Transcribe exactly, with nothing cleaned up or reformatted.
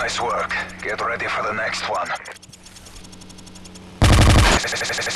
Nice work. Get ready for the next one.